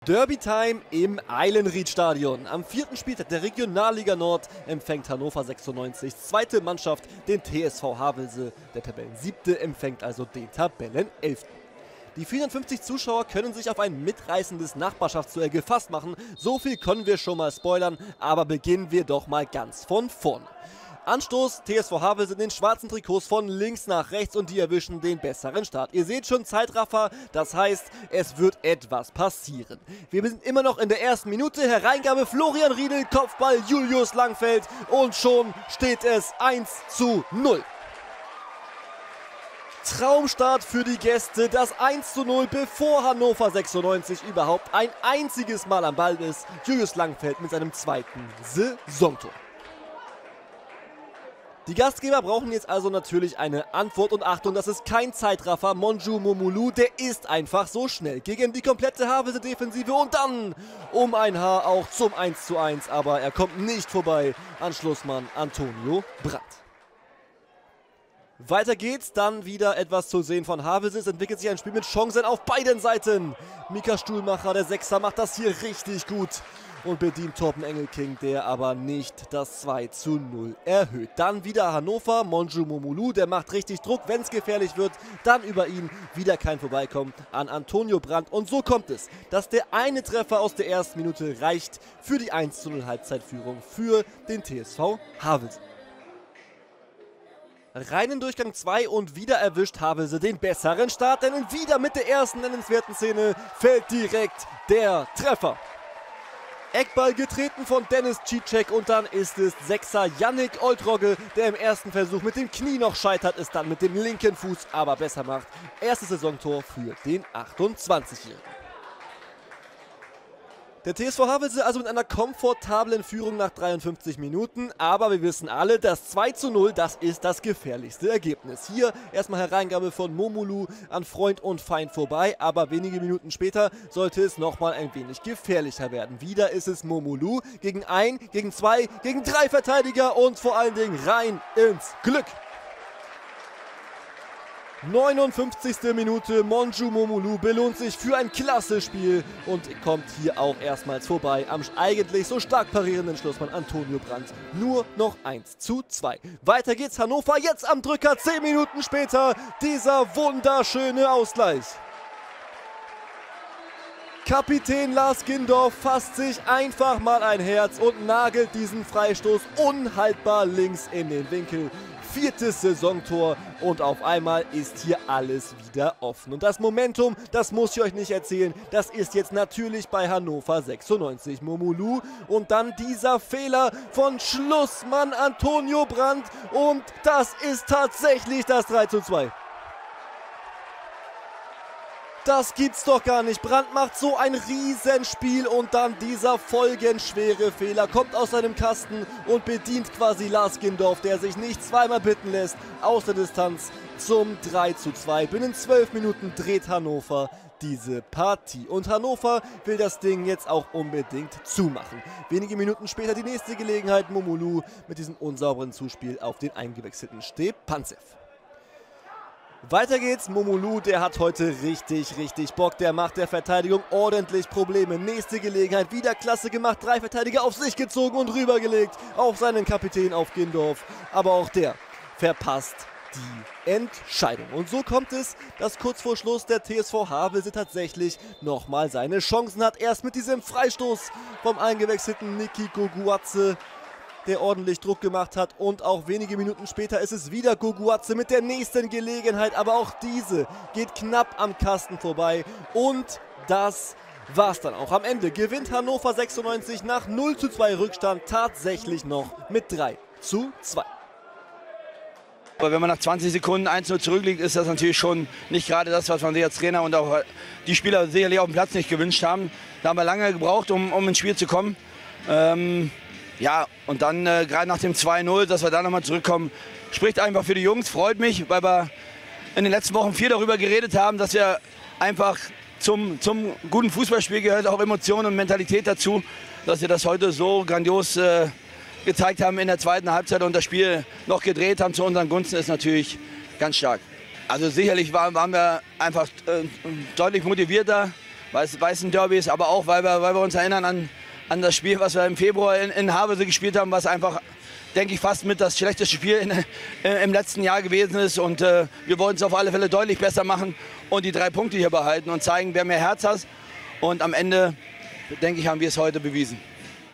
Derby-Time im Eilenried-Stadion. Am 4. Spieltag der Regionalliga Nord empfängt Hannover 96, zweite Mannschaft, den TSV Havelse. Der Tabellen-7. empfängt also den Tabellen-11. Die 450 Zuschauer können sich auf ein mitreißendes Nachbarschaftsduell gefasst machen. So viel können wir schon mal spoilern, aber beginnen wir doch mal ganz von vorne. Anstoß, TSV Havelse in den schwarzen Trikots von links nach rechts und die erwischen den besseren Start. Ihr seht schon Zeitraffer, das heißt, es wird etwas passieren. Wir sind immer noch in der ersten Minute, Hereingabe Florian Riedel, Kopfball Julius Langfeld und schon steht es 1:0. Traumstart für die Gäste, das 1:0, bevor Hannover 96 überhaupt ein einziges Mal am Ball ist. Julius Langfeld mit seinem zweiten Saisontor. Die Gastgeber brauchen jetzt also natürlich eine Antwort und Achtung, das ist kein Zeitraffer. Monju Momolu, der ist einfach so schnell gegen die komplette Havelse-Defensive und dann um ein Haar auch zum 1:1, aber er kommt nicht vorbei an Schlussmann Antonio Brandt. Weiter geht's, dann wieder etwas zu sehen von Havelse. Es entwickelt sich ein Spiel mit Chancen auf beiden Seiten. Mika Stuhlmacher, der Sechser, macht das hier richtig gut und bedient Torben Engelking, der aber nicht das 2:0 erhöht. Dann wieder Hannover, Monju Momolu, der macht richtig Druck, wenn es gefährlich wird. Dann über ihn wieder kein Vorbeikommen an Antonio Brandt. Und so kommt es, dass der eine Treffer aus der ersten Minute reicht für die 1:0 Halbzeitführung für den TSV Havelse. Reinen Durchgang 2 und wieder erwischt Havelse den besseren Start, denn wieder mit der ersten nennenswerten Szene fällt direkt der Treffer. Eckball getreten von Dennis Cicek und dann ist es Sechser Yannick Oltrogge, der im ersten Versuch mit dem Knie noch scheitert, es dann mit dem linken Fuß aber besser macht. Erstes Saisontor für den 28-Jährigen. Der TSV Havelse also mit einer komfortablen Führung nach 53 Minuten, aber wir wissen alle, das 2:0, das ist das gefährlichste Ergebnis. Hier erstmal Hereingabe von Momolu an Freund und Feind vorbei, aber wenige Minuten später sollte es nochmal ein wenig gefährlicher werden. Wieder ist es Momolu gegen 1, gegen 2, gegen 3 Verteidiger und vor allen Dingen rein ins Glück. 59. Minute, Monju Momolu belohnt sich für ein klasse Spiel und kommt hier auch erstmals vorbei am eigentlich so stark parierenden Schlussmann Antonio Brandt. Nur noch 1:2. Weiter geht's, Hannover jetzt am Drücker, 10 Minuten später dieser wunderschöne Ausgleich. Kapitän Lars Gindorf fasst sich einfach mal ein Herz und nagelt diesen Freistoß unhaltbar links in den Winkel. 4. Saisontor und auf einmal ist hier alles wieder offen. Und das Momentum, das muss ich euch nicht erzählen, das ist jetzt natürlich bei Hannover 96. Momolu und dann dieser Fehler von Schlussmann Antonio Brandt und das ist tatsächlich das 3:2. Das gibt's doch gar nicht. Brandt macht so ein Riesenspiel und dann dieser folgenschwere Fehler. Kommt aus seinem Kasten und bedient quasi Lars Gindorf, der sich nicht zweimal bitten lässt, aus der Distanz zum 3:2. Binnen 12 Minuten dreht Hannover diese Partie. Und Hannover will das Ding jetzt auch unbedingt zumachen. Wenige Minuten später die nächste Gelegenheit, Momolu mit diesem unsauberen Zuspiel auf den eingewechselten Stepanzev. Weiter geht's, Momolu, der hat heute richtig Bock, der macht der Verteidigung ordentlich Probleme. Nächste Gelegenheit, wieder klasse gemacht, 3 Verteidiger auf sich gezogen und rübergelegt auf seinen Kapitän, auf Gindorf. Aber auch der verpasst die Entscheidung. Und so kommt es, dass kurz vor Schluss der TSV Havelse tatsächlich nochmal seine Chancen hat. Erst mit diesem Freistoß vom eingewechselten Niki Goguatze, der ordentlich Druck gemacht hat und auch wenige Minuten später ist es wieder Goguatze mit der nächsten Gelegenheit, aber auch diese geht knapp am Kasten vorbei und das war's dann auch. Am Ende gewinnt Hannover 96 nach 0:2 Rückstand tatsächlich noch mit 3:2. Aber wenn man nach 20 Sekunden 1:0 zurückliegt, ist das natürlich schon nicht gerade das, was man sich als Trainer und auch die Spieler sicherlich auf dem Platz nicht gewünscht haben. Da haben wir lange gebraucht, um ins Spiel zu kommen. Ja, und dann gerade nach dem 2:0, dass wir da nochmal zurückkommen, spricht einfach für die Jungs, freut mich, weil wir in den letzten Wochen viel darüber geredet haben, dass wir einfach zum guten Fußballspiel gehört auch Emotionen und Mentalität dazu, dass wir das heute so grandios gezeigt haben in der zweiten Halbzeit und das Spiel noch gedreht haben zu unseren Gunsten, ist natürlich ganz stark. Also sicherlich waren wir einfach deutlich motivierter weil es ein Derby ist, aber auch, weil wir uns erinnern an das Spiel, was wir im Februar in Havelse gespielt haben, was einfach, denke ich, fast mit das schlechteste Spiel im letzten Jahr gewesen ist. Und wir wollten es auf alle Fälle deutlich besser machen und die 3 Punkte hier behalten und zeigen, wer mehr Herz hat. Und am Ende, denke ich, haben wir es heute bewiesen.